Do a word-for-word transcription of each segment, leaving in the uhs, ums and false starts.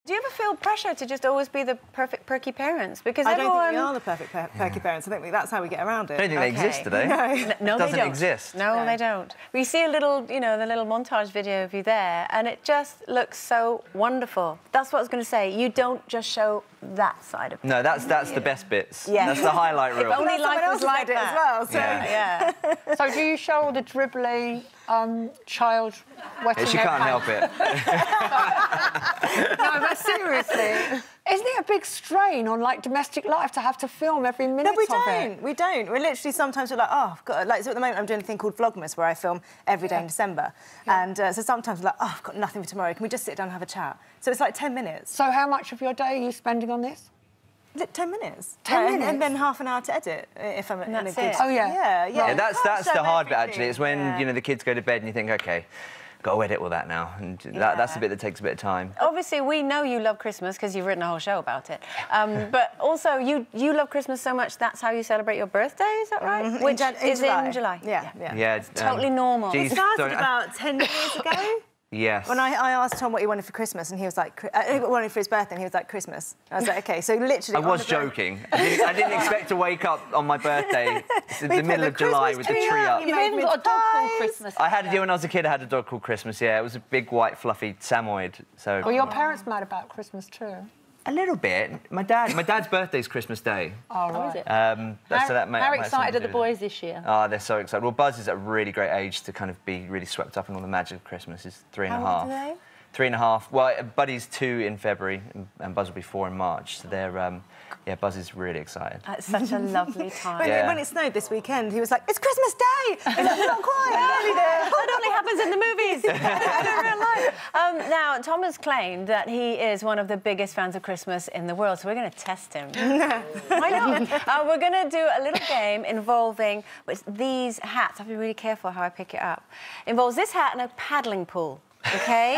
Do you ever feel pressure to just always be the perfect perky parents? Because I everyone... don't think we are the perfect per perky parents. I think we, that's how we get around it. I don't think okay. they exist, do they? No, no it doesn't they don't. exist. No, no, they don't. We see a little, you know, the little montage video of you there, and it just looks so wonderful. That's what I was going to say. You don't just show that side of it. No, that's that's the best bits. Yeah. That's the highlight reel. If only life was like it that. as well. So. Yeah. Yeah. So do you show all the dribbly um, child wetting She their can't pants? help it. No, but seriously, isn't it a big strain on, like, domestic life to have to film every minute No, we of don't. it? We don't. We're literally sometimes we're like, oh, I've got... Like, so at the moment I'm doing a thing called Vlogmas where I film every day Yeah. in December. Yeah. And uh, so sometimes we're like, oh, I've got nothing for tomorrow. Can we just sit down and have a chat? So it's like ten minutes. So how much of your day are you spending on this? Is it ten minutes? Ten Yeah, and- minutes? And then half an hour to edit, if I'm in a that's good... it. Oh, yeah. Yeah, yeah. Yeah, that's You can't that's the show hard bit everything. actually. It's when Yeah. you know the kids go to bed and you think, okay, got to edit all that now, and Yeah. that, that's the bit that takes a bit of time. Obviously, we know you love Christmas because you've written a whole show about it. Um, but also, you you love Christmas so much, that's how you celebrate your birthday, is that right? Mhm. Which in, Jan is July. in July. Yeah, yeah. Yeah, it's, Totally um, normal. geez, It started don't- about ten years ago. Yes. When I, I asked Tom what he wanted for Christmas, and he was like, uh, he wanted for his birthday, and he was like, Christmas. I was like, OK, so literally... I on was the birth- joking. I didn't, I didn't expect to wake up on my birthday in We the put middle the of July Christmas with the tree tree up, up. you You've made even mince got a dog called pies. Christmas. I had it when I was a kid. I had a dog called Christmas. Yeah, it was a big white fluffy Samoyed. So Were your parents mad about Christmas too? a little bit. My dad. My dad's birthday's Christmas Day. Oh, How right. is it? Um, How, so that may, how might have something excited to are the do with it. boys this year? Oh, they're so excited. Well, Buzz is at a really great age to kind of be really swept up in all the magic of Christmas. He's three and a How half. old are they? Three and a half. Well, Buddy's two in February, and, and Buzz will be four in March. So they're, um, yeah, Buzz is really excited. It's such a lovely time. When, Yeah. when it snowed this weekend, he was like, it's Christmas Day! It's like, not quite, nearly there. That only happens in the movies. Not in real life. Um, now, Tom has claimed that he is one of the biggest fans of Christmas in the world, so we're going to test him. Why not? Uh, we're going to do a little game involving with these hats. I have to be really careful how I pick it up. Involves this hat and a paddling pool. OK?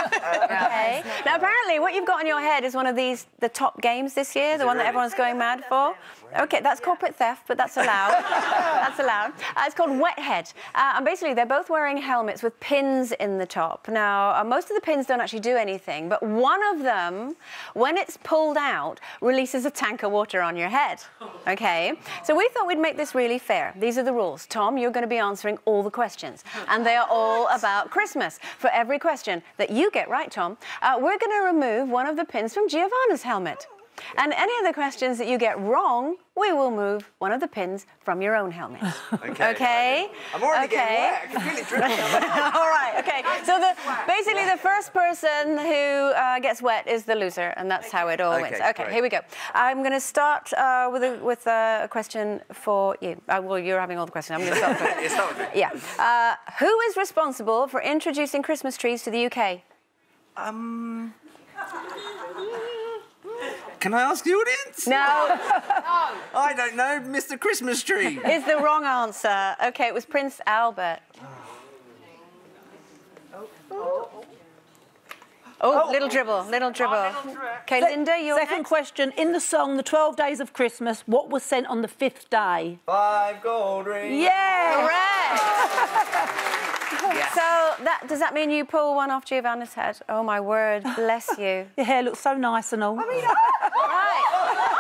OK. Now, apparently, what you've got on your head is one of these, the top games this year, the one that everyone's going mad for. OK, that's corporate theft, but that's allowed. That's allowed. Uh, it's called Wet Head. Uh, and basically, they're both wearing helmets with pins in the top. Now, uh, most of the pins don't actually do anything, but one of them, when it's pulled out, releases a tank of water on your head. OK? So we thought we'd make this really fair. These are the rules. Tom, you're going to be answering all the questions, and they are all about Christmas. For every question that you get right, Tom, uh, we're going to remove one of the pins from Giovanna's helmet. And any of the questions that you get wrong, we will move one of the pins from your own helmet. Okay. Okay? I'm already okay. getting wet. I can feel it dripping. All right, OK. So the, basically the first person who uh, gets wet is the loser, and that's how it all Okay, wins. OK, great. here we go. I'm going to start uh, with, a, with uh, a question for you. Uh, well, you're having all the questions. I'm going to start with It's not good. Yeah. Uh, who is responsible for introducing Christmas trees to the U K? Um... Can I ask the audience? No. I don't know, Mister Christmas Tree. Is the wrong answer. OK, it was Prince Albert. Oh, oh, little dribble, little dribble. OK, Linda, you're Second next. question. In the song The twelve Days of Christmas, what was sent on the fifth day? Five gold rings. Yeah! Correct. Yes. So that does that mean you pull one off Giovanna's head? Oh my word, bless you. Your hair looks so nice and all. I mean, Right.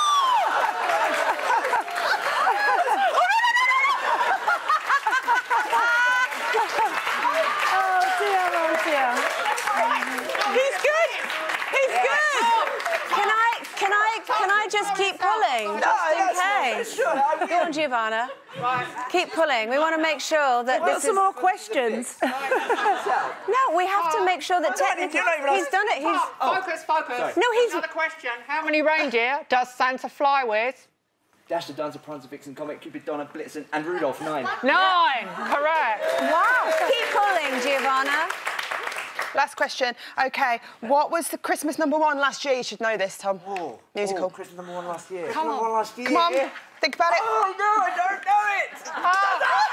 Oh, dear, oh, dear. He's good. He's good. Can I can I can I just keep pulling? Just in case. Go on, Giovanna. Keep pulling. We want to make sure that got this some is... more questions. No, we have to make sure that technically he's done it. He's Focus, focus. no, he's Another question. How many reindeer does Santa fly with? Dasher, Dancer, Prancer, Vixen, Comet, Cupid, Donna, Blitzen, and Rudolph. Nine. Nine. Correct. wow. Keep pulling, Giovanna. Last question. OK, what was the Christmas number one last year? You should know this, Tom. Oh, Musical. Oh, Christmas number one last year. Come on. Number one last year. Come on. Think about it. Oh no, I don't know it. Ah.